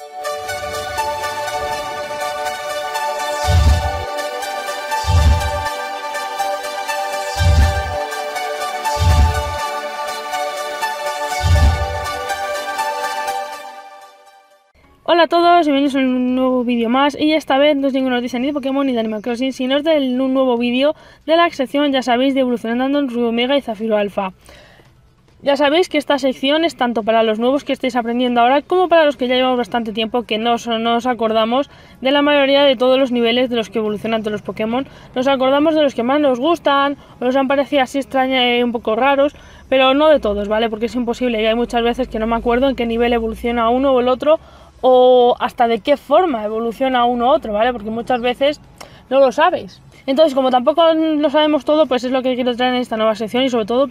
Hola a todos y bienvenidos a un nuevo vídeo más, y esta vez no es ninguna noticia ni de Pokémon ni de Animal Crossing, sino es de un nuevo vídeo de la sección, ya sabéis, de Evolucionando en Rubio Omega y Zafiro Alfa. Ya sabéis que esta sección es tanto para los nuevos que estáis aprendiendo ahora como para los que ya llevamos bastante tiempo, que no nos acordamos de la mayoría de todos los niveles de los que evolucionan todos los Pokémon. Nos acordamos de los que más nos gustan o nos han parecido así extraños y un poco raros, pero no de todos, ¿vale? Porque es imposible y hay muchas veces que no me acuerdo en qué nivel evoluciona uno o el otro, o hasta de qué forma evoluciona uno u otro, ¿vale? Porque muchas veces no lo sabes. Entonces, como tampoco lo sabemos todo, pues es lo que quiero traer en esta nueva sección, y sobre todo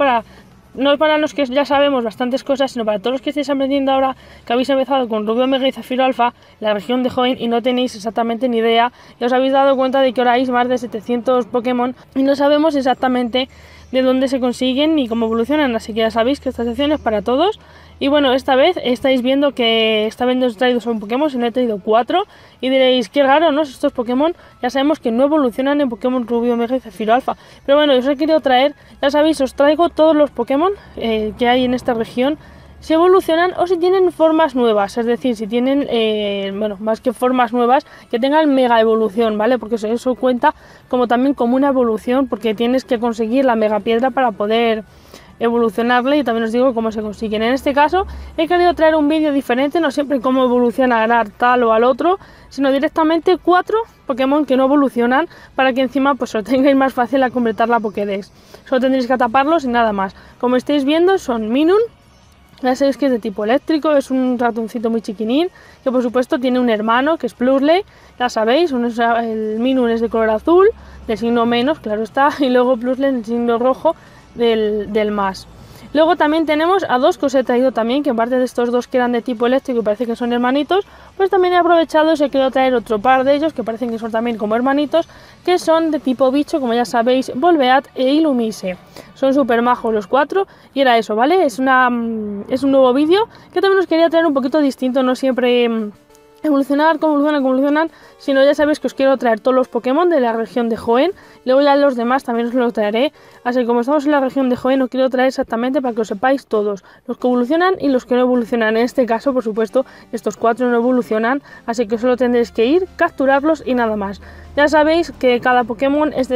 no para los que ya sabemos bastantes cosas, sino para todos los que estáis aprendiendo ahora, que habéis empezado con Rubio Omega y Zafiro Alfa, la región de Hoenn, y no tenéis exactamente ni idea, y os habéis dado cuenta de que ahora hay más de 700 Pokémon y no sabemos exactamente de dónde se consiguen ni cómo evolucionan, así que ya sabéis que esta sección es para todos. Y bueno, esta vez estáis viendo que esta vez no os he traído solo un Pokémon, sino he traído 4, y diréis, qué raro, ¿no? Estos Pokémon ya sabemos que no evolucionan en Pokémon Rubio Omega y Zafiro Alfa, pero bueno, yo os he querido traer, ya sabéis, os traigo todos los Pokémon que hay en esta región, si evolucionan o si tienen formas nuevas, es decir, si tienen, bueno, más que formas nuevas, que tengan mega evolución, ¿vale? Porque eso cuenta como también como una evolución, porque tienes que conseguir la mega piedra para poder evolucionarle, y también os digo cómo se consiguen. En este caso he querido traer un vídeo diferente, no siempre cómo evolucionar tal o al otro, sino directamente 4 Pokémon que no evolucionan, para que encima pues os tengáis más fácil a completar la Pokédex. Solo tendréis que taparlos y nada más. Como estáis viendo, son Minun. Ya sabéis que es de tipo eléctrico, es un ratoncito muy chiquinín, que por supuesto tiene un hermano que es Plusle, ya sabéis, el Minun es de color azul, del signo menos, claro está, y luego Plusle en el signo rojo del más. Luego también tenemos a 2 que os he traído también, que aparte de estos 2 que eran de tipo eléctrico y parece que son hermanitos, pues también he aprovechado y os he querido traer otro par de ellos que parecen que son también como hermanitos, que son de tipo bicho, como ya sabéis, Volbeat e Illumise. Son súper majos los 4, y era eso, ¿vale? Es un nuevo vídeo que también os quería traer un poquito distinto, no siempre evolucionar, cómo evolucionan, sino ya sabéis que os quiero traer todos los Pokémon de la región de Hoenn, luego ya los demás también os los traeré, así que como estamos en la región de Hoenn os quiero traer exactamente para que os sepáis todos, los que evolucionan y los que no evolucionan. En este caso, por supuesto, estos 4 no evolucionan, así que solo tendréis que ir, capturarlos y nada más. Ya sabéis que cada Pokémon es de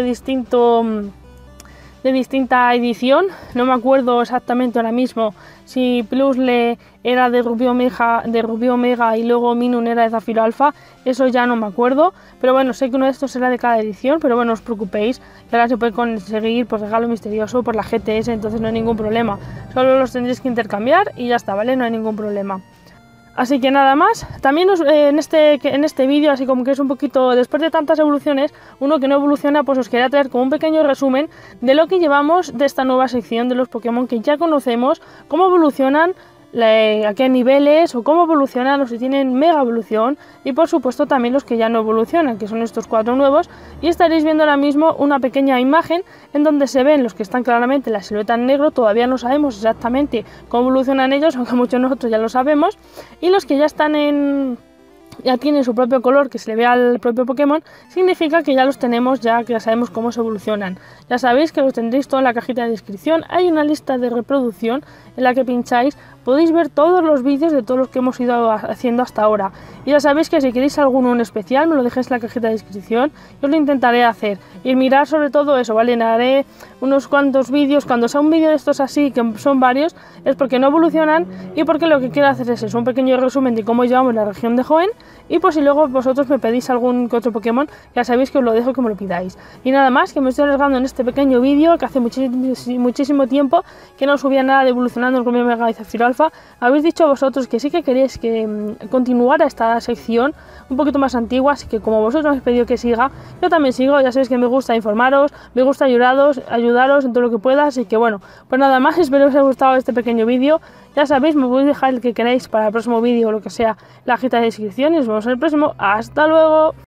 distinta edición, no me acuerdo exactamente ahora mismo si Plusle era de Rubio Omega y luego Minun era de Zafiro Alfa, eso ya no me acuerdo, pero bueno, sé que uno de estos era de cada edición, pero bueno, no os preocupéis, que ahora se puede conseguir por regalo misterioso por la GTS, entonces no hay ningún problema, solo los tendréis que intercambiar y ya está, ¿vale? No hay ningún problema. Así que nada más, también en este vídeo, así como que es un poquito, después de tantas evoluciones, uno que no evoluciona, pues os quería traer como un pequeño resumen de lo que llevamos de esta nueva sección de los Pokémon que ya conocemos, cómo evolucionan, a qué niveles o cómo evolucionan, o si tienen mega evolución, y por supuesto también los que ya no evolucionan, que son estos 4 nuevos, y estaréis viendo ahora mismo una pequeña imagen en donde se ven los que están claramente en la silueta en negro. Todavía no sabemos exactamente cómo evolucionan ellos, aunque muchos de nosotros ya lo sabemos, y los que ya están ya tienen su propio color, que se le ve al propio Pokémon, significa que ya los tenemos, ya que ya sabemos cómo se evolucionan. Ya sabéis que los tendréis todo en la cajita de descripción, hay una lista de reproducción en la que pincháis, podéis ver todos los vídeos de todos los que hemos ido haciendo hasta ahora. Y ya sabéis que si queréis alguno en especial, me lo dejéis en la cajita de descripción, yo lo intentaré hacer. Y mirar sobre todo eso, ¿vale? Haré unos cuantos vídeos, cuando sea un vídeo de estos así, que son varios, es porque no evolucionan y porque lo que quiero hacer es eso, un pequeño resumen de cómo llevamos la región de Hoenn, y pues si luego vosotros me pedís algún que otro Pokémon, ya sabéis que os lo dejo, que me lo pidáis. Y nada más, que me estoy arriesgando en este pequeño vídeo, que hace muchísimo tiempo que no subía nada de Evolucionando en Rubio Omega y Zafiro Alfa. Habéis dicho vosotros que sí que queréis que continuara esta sección un poquito más antigua, así que como vosotros me habéis pedido que siga, yo también sigo. Ya sabéis que me gusta informaros, me gusta ayudaros en todo lo que pueda, así que bueno, pues nada más, espero que os haya gustado este pequeño vídeo. Ya sabéis, me podéis dejar el que queráis para el próximo vídeo o lo que sea, la cajita de descripción, y nos vemos en el próximo. ¡Hasta luego!